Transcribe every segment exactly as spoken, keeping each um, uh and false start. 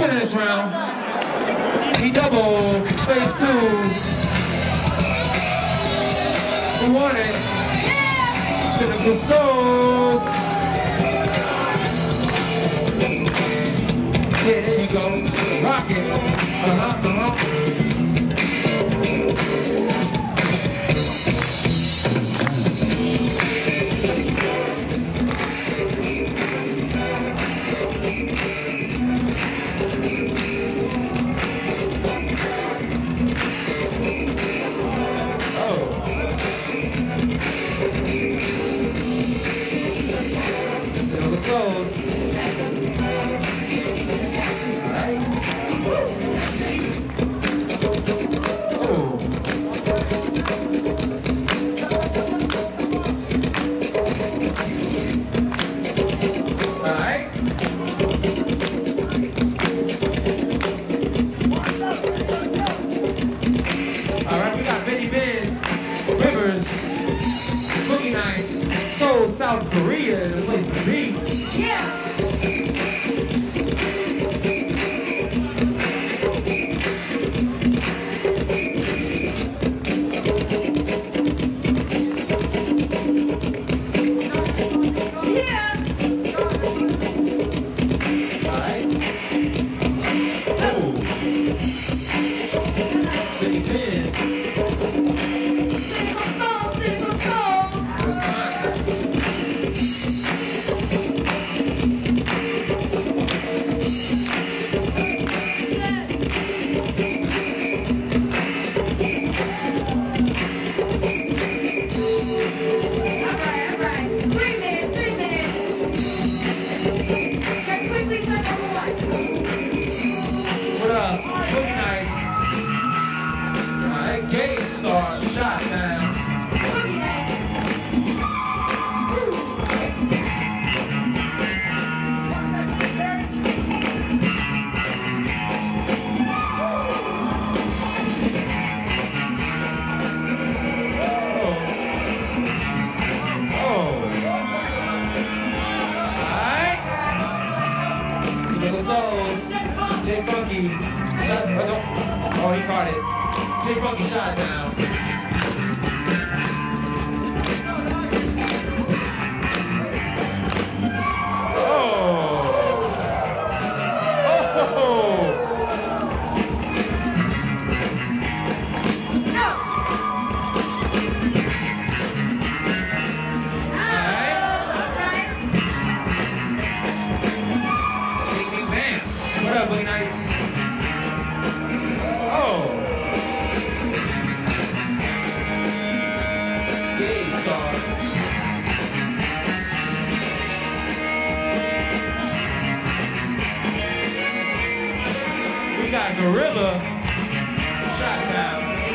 winner this round. He double, phase two. Who won it? Cynical Souls. Yeah, there you go. Rock it. Uh-huh, uh-huh. South Korea is a place to be. Yeah. Oh, he caught it. J Funky shot down. Oh. Oh. No. Alright. Bing, bing, bam. What up, Boogie Nights? We got Gorilla shot down.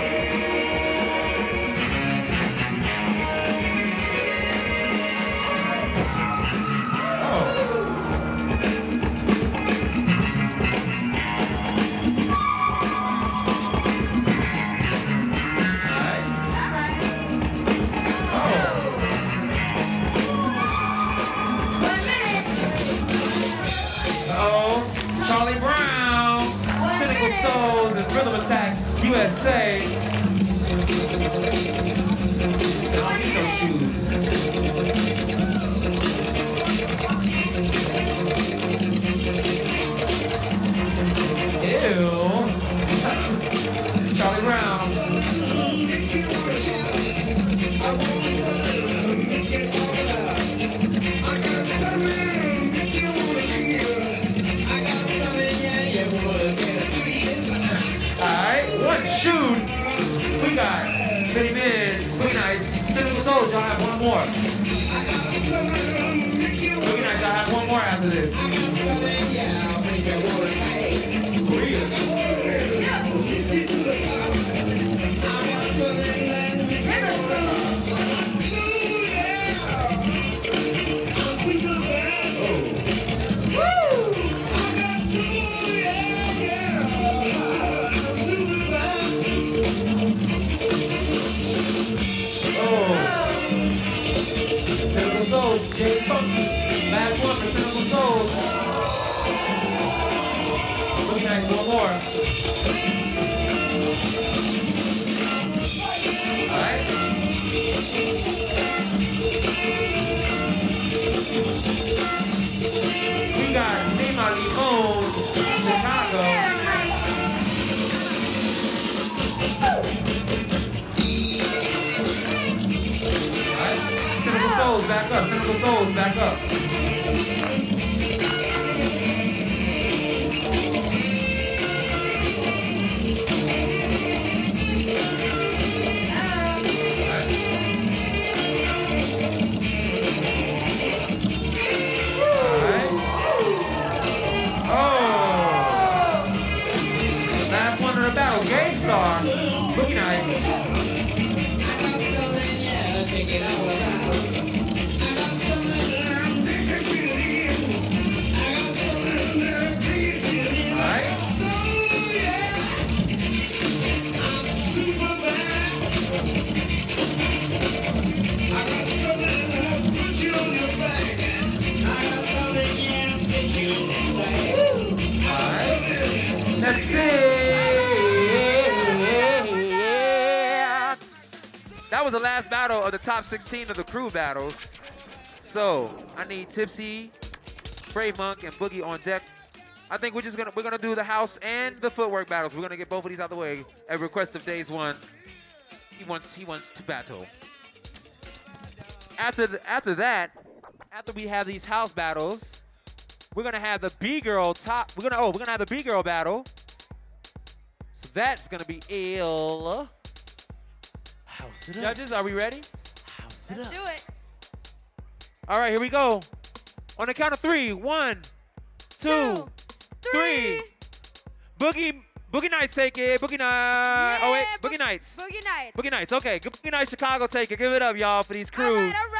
Charlie Brown, Cynical Souls, and Rhythm Attack U S A. I don't need those shoes. Ew. Charlie Brown. Shoot! We got Benny Mid, Boogie Nights, Cynical Souls, y'all have one more. Boogie Nights, y'all have one more after this. Cynical Souls, J Funky. Last one for Cynical Souls. Nice, one more. All right. We got Lima Limon, Chicago. All right. Cynical Souls, back up. Cynical Souls, back up. Battle Game Star, Boogie Nights. Alright. Alright. Let's see. That was the last battle of the top sixteen of the crew battles. So I need Tipsy, Brave Monk, and Boogie on deck. I think we're just gonna we're gonna do the house and the footwork battles. We're gonna get both of these out of the way at request of Days One. He wants he wants to battle. After the, after that, after we have these house battles, we're gonna have the B girl top. We're gonna oh we're gonna have the B girl battle. So that's gonna be ill. House it up. Judges, are we ready? House it Let's up. do it. All right, here we go. On the count of three. One, two, Two, three. three. Boogie, Boogie Nights take it. Boogie Nights. Yeah, oh wait, Bo Boogie Nights. Boogie Nights. Boogie Nights. Okay, good Boogie Nights Chicago take it. Give it up, y'all, for these crews. All right, all right.